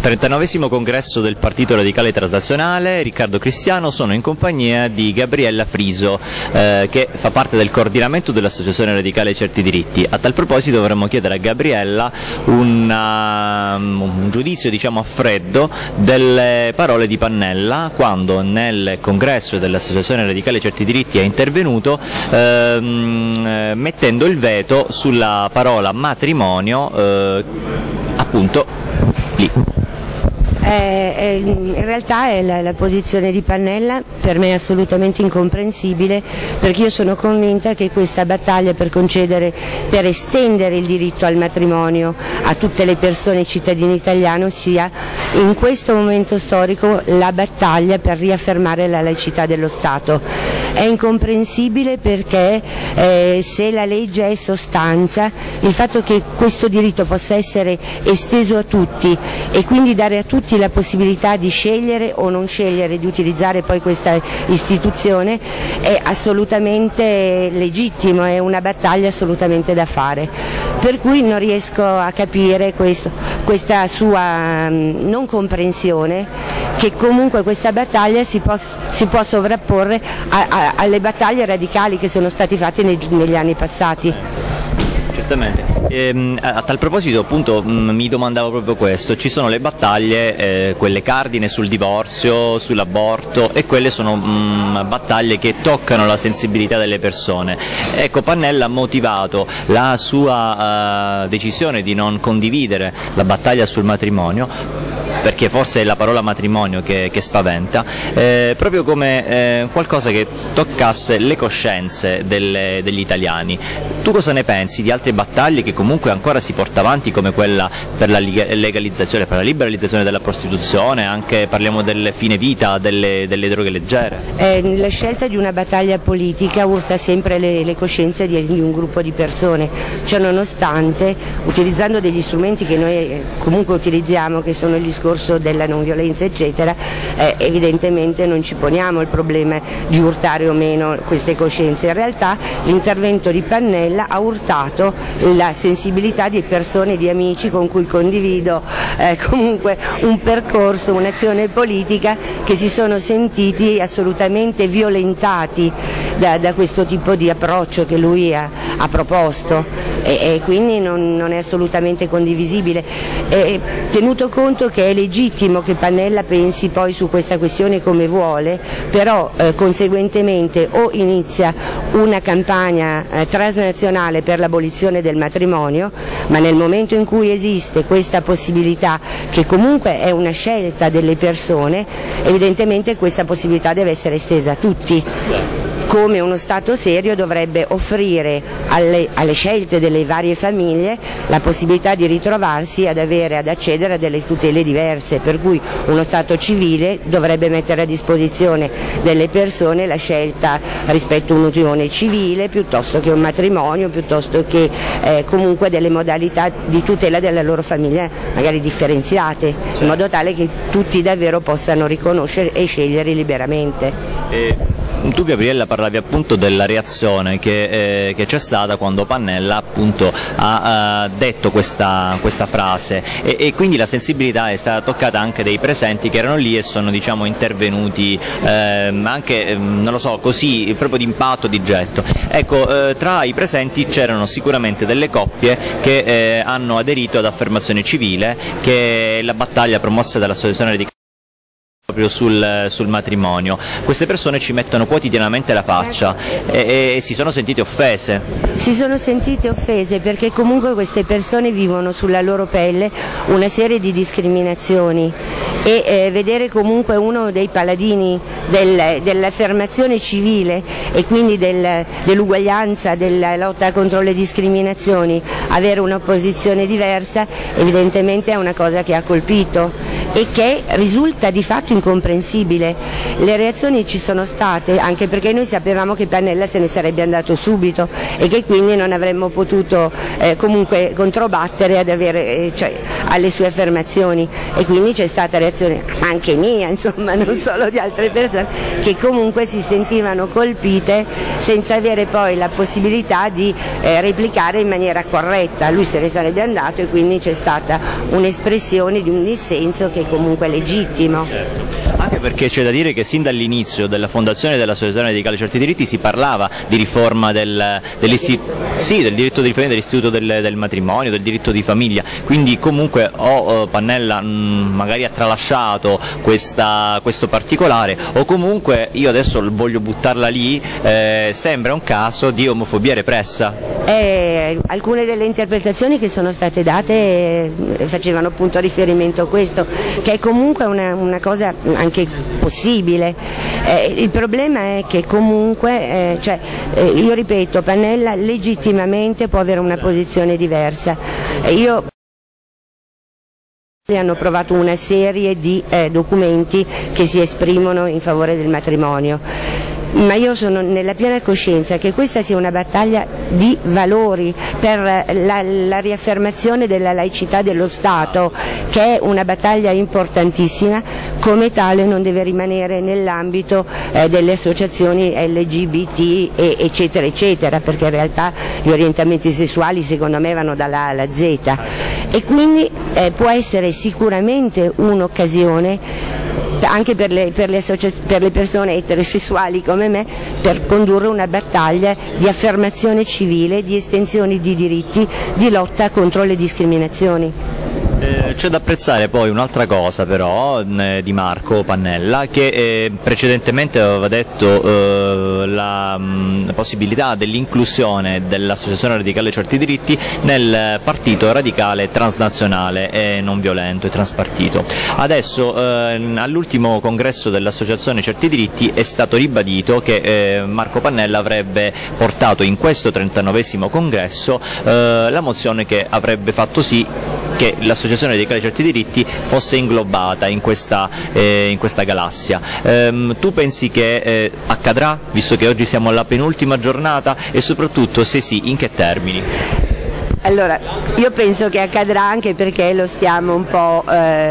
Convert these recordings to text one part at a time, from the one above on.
39esimo congresso del Partito Radicale Transnazionale. Riccardo Cristiano, sono in compagnia di Gabriella Friso, che fa parte del coordinamento dell'Associazione Radicale Certi Diritti. A tal proposito vorremmo chiedere a Gabriella un giudizio, diciamo, a freddo delle parole di Pannella quando nel congresso dell'Associazione Radicale Certi Diritti è intervenuto mettendo il veto sulla parola matrimonio, appunto lì. In realtà la posizione di Pannella per me è assolutamente incomprensibile, perché io sono convinta che questa battaglia per estendere il diritto al matrimonio a tutte le persone cittadini italiane sia in questo momento storico la battaglia per riaffermare la laicità dello Stato. È incomprensibile perché se la legge è sostanza, il fatto che questo diritto possa essere esteso a tutti e quindi dare a tutti la possibilità di scegliere o non scegliere di utilizzare poi questa istituzione è assolutamente legittimo, è una battaglia assolutamente da fare. Per cui non riesco a capire questa sua non comprensione che comunque questa battaglia si può sovrapporre alle battaglie radicali che sono state fatte negli anni passati. Certamente. A tal proposito, appunto, mi domandavo proprio questo: ci sono le battaglie, quelle cardine sul divorzio, sull'aborto, e quelle sono battaglie che toccano la sensibilità delle persone. Ecco, Pannella ha motivato la sua decisione di non condividere la battaglia sul matrimonio, perché forse è la parola matrimonio che spaventa, proprio come qualcosa che toccasse le coscienze degli italiani. Tu cosa ne pensi di altre battaglie che comunque ancora si porta avanti, come quella per la legalizzazione, per la liberalizzazione della prostituzione, anche parliamo del fine vita, delle droghe leggere? La scelta di una battaglia politica urta sempre le coscienze di un gruppo di persone, cioè nonostante, utilizzando degli strumenti che noi comunque utilizziamo, che sono il discorso della non violenza eccetera, evidentemente non ci poniamo il problema di urtare o meno queste coscienze. In realtà l'intervento di Pannella ha urtato la sensibilità di persone, di amici con cui condivido comunque un percorso, un'azione politica, che si sono sentiti assolutamente violentati da questo tipo di approccio che lui ha proposto, e quindi non è assolutamente condivisibile. Tenuto conto che è legittimo che Pannella pensi poi su questa questione come vuole, però conseguentemente o inizia una campagna transnazionale per l'abolizione del matrimonio, ma nel momento in cui esiste questa possibilità, che comunque è una scelta delle persone, evidentemente questa possibilità deve essere estesa a tutti. Come uno Stato serio dovrebbe offrire alle scelte delle varie famiglie la possibilità di ritrovarsi ad accedere a delle tutele diverse, per cui uno Stato civile dovrebbe mettere a disposizione delle persone la scelta rispetto a un'unione civile piuttosto che un matrimonio, piuttosto che comunque delle modalità di tutela della loro famiglia magari differenziate, in modo tale che tutti davvero possano riconoscere e scegliere liberamente. Tu, Gabriella, parlavi appunto della reazione che c'è stata quando Pannella appunto ha detto questa frase, e quindi la sensibilità è stata toccata anche dai presenti che erano lì e sono, diciamo, intervenuti anche, non lo so, così proprio di impatto, di getto. Ecco, tra i presenti c'erano sicuramente delle coppie che hanno aderito ad Affermazione Civile, che è la battaglia promossa dall'Associazione Radicale proprio sul matrimonio. Queste persone ci mettono quotidianamente la faccia e si sono sentite offese. Si sono sentite offese perché comunque queste persone vivono sulla loro pelle una serie di discriminazioni, e vedere comunque uno dei paladini dell'affermazione civile e quindi dell'uguaglianza, della lotta contro le discriminazioni, avere una posizione diversa, evidentemente è una cosa che ha colpito, e che risulta di fatto incomprensibile. Le reazioni ci sono state anche perché noi sapevamo che Pannella se ne sarebbe andato subito e che quindi non avremmo potuto comunque controbattere alle sue affermazioni, e quindi c'è stata reazione anche mia, insomma, non solo di altre persone, che comunque si sentivano colpite senza avere poi la possibilità di replicare in maniera corretta. Lui se ne sarebbe andato e quindi c'è stata un'espressione di un dissenso che comunque è legittimo. Certo. Anche perché c'è da dire che sin dall'inizio della fondazione dell'Associazione Radicale Certi Diritti si parlava di riforma del diritto di famiglia, dell'istituto del matrimonio, del diritto di famiglia, quindi comunque Pannella magari ha tralasciato questo particolare, o comunque, io adesso voglio buttarla lì, sembra un caso di omofobia repressa. Alcune delle interpretazioni che sono state date facevano appunto riferimento a questo, che è comunque una cosa anche possibile. Il problema è che comunque, io ripeto, Pannella legittimamente può avere una posizione diversa. Hanno provato una serie di documenti che si esprimono in favore del matrimonio. Ma io sono nella piena coscienza che questa sia una battaglia di valori per la riaffermazione della laicità dello Stato, che è una battaglia importantissima, come tale non deve rimanere nell'ambito delle associazioni LGBT eccetera eccetera, perché in realtà gli orientamenti sessuali secondo me vanno dalla A alla Z, e quindi può essere sicuramente un'occasione anche per le persone eterosessuali come me, per condurre una battaglia di affermazione civile, di estensione di diritti, di lotta contro le discriminazioni. C'è da apprezzare poi un'altra cosa però di Marco Pannella, che precedentemente aveva detto la possibilità dell'inclusione dell'Associazione Radicale Certi Diritti nel partito radicale transnazionale e non violento e transpartito. Adesso all'ultimo congresso dell'Associazione Certi Diritti è stato ribadito che Marco Pannella avrebbe portato in questo 39esimo congresso la mozione che avrebbe fatto sì che l'Associazione Radicale Certi Diritti fosse inglobata in questa galassia. Tu pensi che accadrà, visto che oggi siamo alla penultima giornata, e soprattutto se sì, in che termini? Allora, io penso che accadrà, anche perché lo stiamo un po'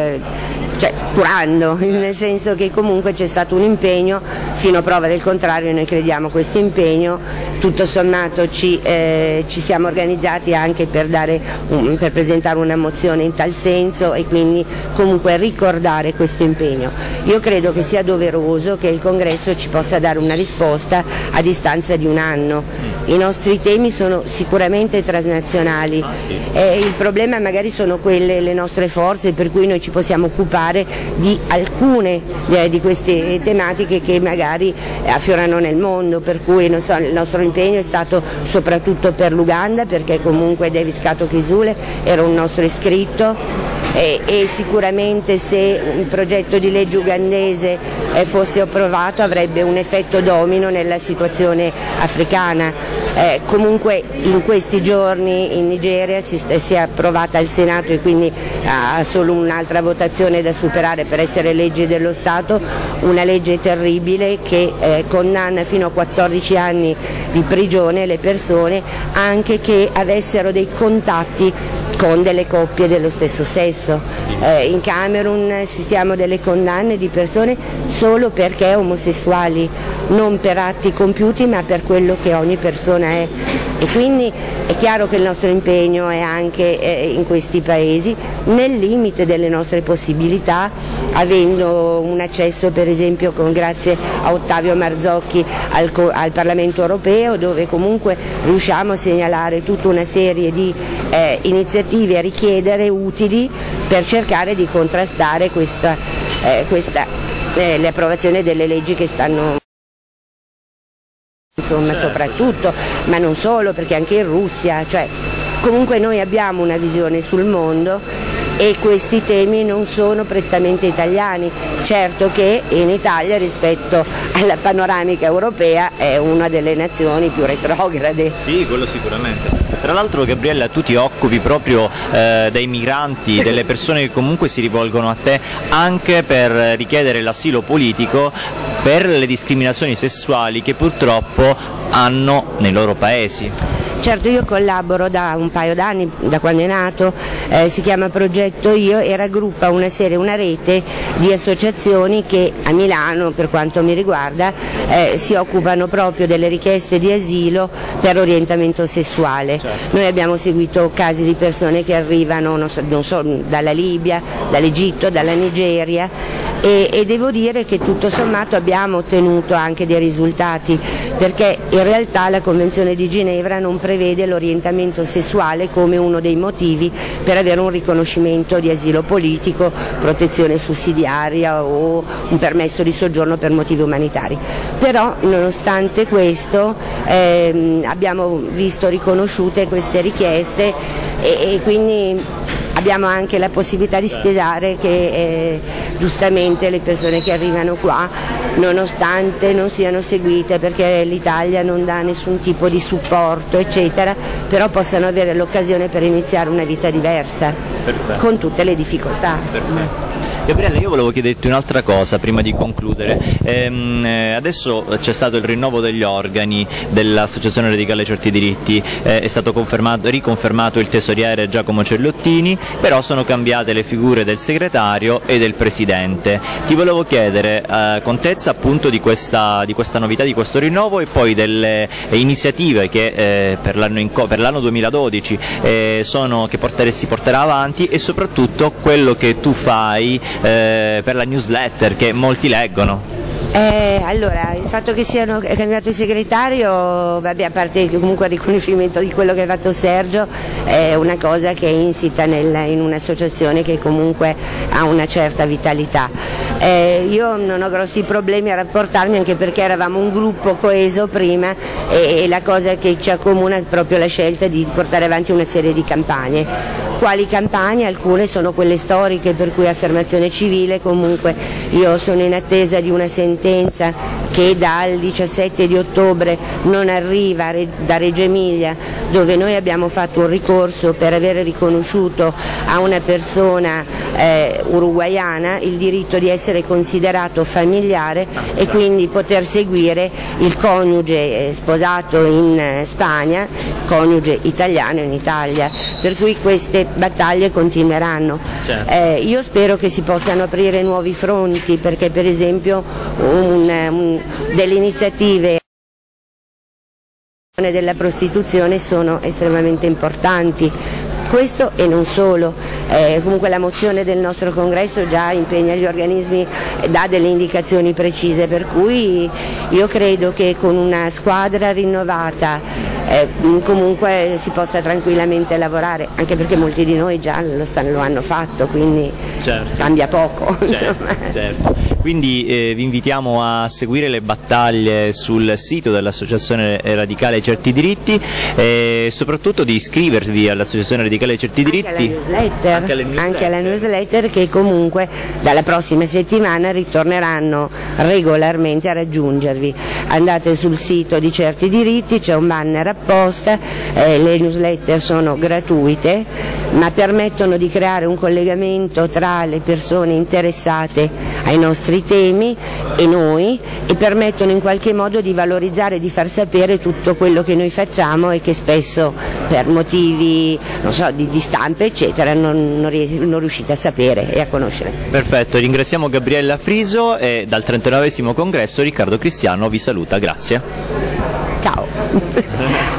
curando, nel senso che comunque c'è stato un impegno, fino a prova del contrario noi crediamo a questo impegno, tutto sommato ci siamo organizzati anche per presentare una mozione in tal senso e quindi comunque ricordare questo impegno. Io credo che sia doveroso che il Congresso ci possa dare una risposta a distanza di un anno. I nostri temi sono sicuramente transnazionali, il problema magari sono le nostre forze, per cui noi ci possiamo occupare di alcune di queste tematiche che magari affiorano nel mondo, per cui il nostro impegno è stato soprattutto per l'Uganda, perché comunque David Kato Kizule era un nostro iscritto e sicuramente se un progetto di legge ugandese fosse approvato avrebbe un effetto domino nella situazione africana. Comunque in questi giorni in Nigeria si è approvata al Senato e quindi ha solo un'altra votazione da superare per essere legge dello Stato, una legge terribile che condanna fino a 14 anni di prigione le persone anche che avessero dei contatti con delle coppie dello stesso sesso. In Camerun assistiamo delle condanne di persone solo perché omosessuali, non per atti compiuti ma per quello che ogni persona è. E quindi è chiaro che il nostro impegno è anche in questi paesi, nel limite delle nostre possibilità, avendo un accesso per esempio grazie a Ottavio Marzocchi al Parlamento Europeo, dove comunque riusciamo a segnalare tutta una serie di iniziative a richiedere utili per cercare di contrastare l'approvazione delle leggi che stanno soprattutto, ma non solo, perché anche in Russia, comunque noi abbiamo una visione sul mondo e questi temi non sono prettamente italiani. Certo che in Italia rispetto alla panoramica europea è una delle nazioni più retrograde. Sì, quello sicuramente. Tra l'altro, Gabriella, tu ti occupi proprio dei migranti, delle persone che comunque si rivolgono a te anche per richiedere l'asilo politico per le discriminazioni sessuali che purtroppo hanno nei loro paesi. Certo, io collaboro da un paio d'anni, da quando è nato, si chiama Progetto Io e raggruppa una rete di associazioni che a Milano, per quanto mi riguarda, si occupano proprio delle richieste di asilo per orientamento sessuale. Certo. Noi abbiamo seguito casi di persone che arrivano non so, dalla Libia, dall'Egitto, dalla Nigeria e devo dire che tutto sommato abbiamo ottenuto anche dei risultati, perché in realtà la Convenzione di Ginevra non prevede l'orientamento sessuale come uno dei motivi per avere un riconoscimento di asilo politico, protezione sussidiaria o un permesso di soggiorno per motivi umanitari. Però nonostante questo abbiamo visto riconosciute queste richieste e quindi abbiamo anche la possibilità di spiegare che giustamente le persone che arrivano qua, nonostante non siano seguite perché l'Italia non dà nessun tipo di supporto eccetera, però possano avere l'occasione per iniziare una vita diversa. Perfetto. Con tutte le difficoltà. Gabriella, io volevo chiederti un'altra cosa prima di concludere. Adesso c'è stato il rinnovo degli organi dell'Associazione Radicale Certi Diritti, è stato riconfermato il tesoriere Giacomo Cellottini, però sono cambiate le figure del segretario e del presidente. Ti volevo chiedere contezza appunto di questa novità, di questo rinnovo e poi delle iniziative che per l'anno 2012 si porterà avanti e soprattutto quello che tu fai per la newsletter che molti leggono. Allora, il fatto che sia cambiato il segretario, vabbè, a parte comunque il riconoscimento di quello che ha fatto Sergio, è una cosa che è insita in un'associazione che comunque ha una certa vitalità. Io non ho grossi problemi a rapportarmi, anche perché eravamo un gruppo coeso prima e la cosa che ci accomuna è proprio la scelta di portare avanti una serie di campagne. Quali campagne? Alcune sono quelle storiche, per cui affermazione civile. Comunque io sono in attesa di una sentenza che dal 17 di ottobre non arriva da Reggio Emilia, dove noi abbiamo fatto un ricorso per avere riconosciuto a una persona uruguaiana il diritto di essere considerato familiare e quindi poter seguire il coniuge sposato in Spagna, coniuge italiano in Italia, per cui queste battaglie continueranno. Certo. Io spero che si possano aprire nuovi fronti, perché per esempio delle iniziative della prostituzione sono estremamente importanti. Questo e non solo, comunque la mozione del nostro congresso già impegna gli organismi, dà delle indicazioni precise, per cui io credo che con una squadra rinnovata comunque si possa tranquillamente lavorare, anche perché molti di noi già lo hanno fatto, quindi certo, cambia poco. Certo. Quindi vi invitiamo a seguire le battaglie sul sito dell'Associazione Radicale Certi Diritti e soprattutto di iscrivervi all'Associazione Radicale Certi Diritti, anche alla newsletter, che comunque dalla prossima settimana ritorneranno regolarmente a raggiungervi. Andate sul sito di Certi Diritti, c'è un banner apposta, le newsletter sono gratuite ma permettono di creare un collegamento tra le persone interessate ai nostri temi e noi, e permettono in qualche modo di valorizzare e di far sapere tutto quello che noi facciamo e che spesso per motivi non so, di stampa eccetera non riuscite a sapere e a conoscere. Perfetto, ringraziamo Gabriella Friso e dal 39esimo congresso Riccardo Cristiano vi saluta, grazie. Ciao.